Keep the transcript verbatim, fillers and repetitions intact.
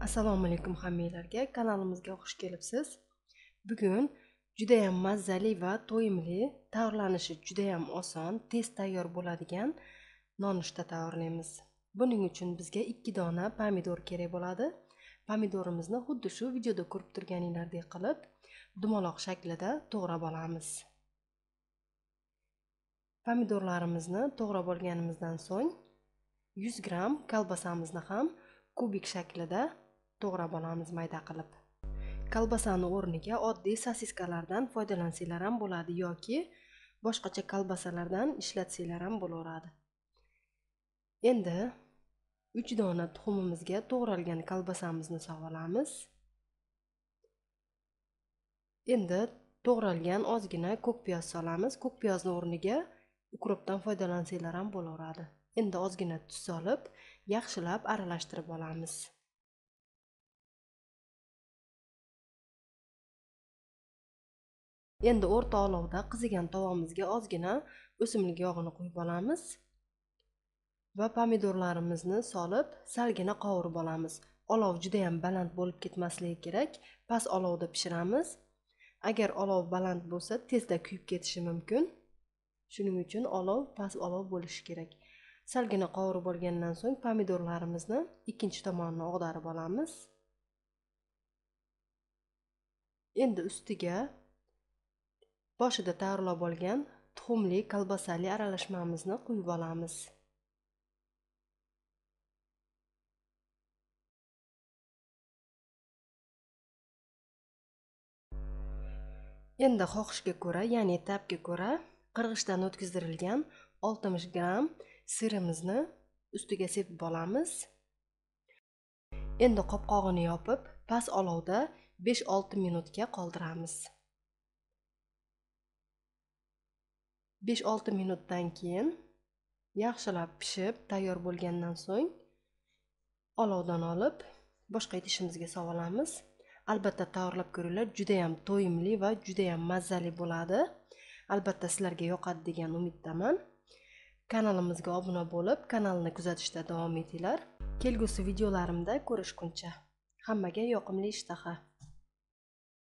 Assalomu alaykum hammanglarga, kanalimizga xush kelibsiz. Bugun juda ham mazali va to'yimli, tayyorlanishi juda ham oson, tez tayyor bo'ladigan nonushta tayyorlaymiz. Buning uchun bizga ikki dona pomidor kerak bo'ladi. Pomidorimizni xuddi shu videoda ko'rib turganinglardek qilib dumaloq shaklida to'g'rab olamiz. Pomidorlarimizni to'g'rab olganimizdan so'ng yuz gramm kolbasamizni ham kubik shaklida to'g'rab olamiz mayda qilib. Kolbasani o'rniga oddiy sosiskalardan foydalansanglar ham bo'ladi yoki boshqacha kolbasalardan ishlatsanglar ham bo'laveradi. Endi uch dona tuxumimizga to'g'ralgan kolbasamizni solamiz. Endi to'g'ralgan ozgina ko'k piyoz solamiz. Ko'k piyozni o'rniga ukropdan foydalansanglar ham bo'laveradi. Endi ozgina tuz solib, yaxshilab aralashtirib olamiz. Endi o'rta olovda qizigan tovamizga ozgina o'simlik yog'ini quyib olamiz va pomidorlarimizni solib, salgina qovurib olamiz. Olov juda ham baland bo'lib ketmasligi kerak. Past olovda pishiramiz. Agar olov baland bo'lsa, tezda kuyib ketishi mumkin. Shuning uchun olov past olov bo'lishi kerak. Salgina qovurib olgandan so'ng pomidorlarimizni ikkinchi tomonini ag'darib olamiz. Endi ustiga boshida tayyorlab olgan tuxumli kolbasali aralashmamizni quyib olamiz. Endi xohishga ko'ra, ya'ni tabga ko'ra qirg'ichdan o'tkazilgan oltmish gramm sirimizni ustiga sepib olamiz. Endi qopqog'ini yopib, past olovda besh olti minutga qoldiramiz. besh olti minutdan keyin yaxshilab pishib, tayyor bo'lgandan so'ng olovdan olib, boshqa idishimizga solamiz. Albatta tayyorlab ko'ringlar, juda ham to'yimli va juda ham mazali bo'ladi. Albatta sizlarga yoqadi degan umiddaman. Kanalimizga obuna bo'lib, kanalni kuzatishda davom etinglar. Kelgusi videolarimda ko'rishguncha hammaga yoqimli ishtaha.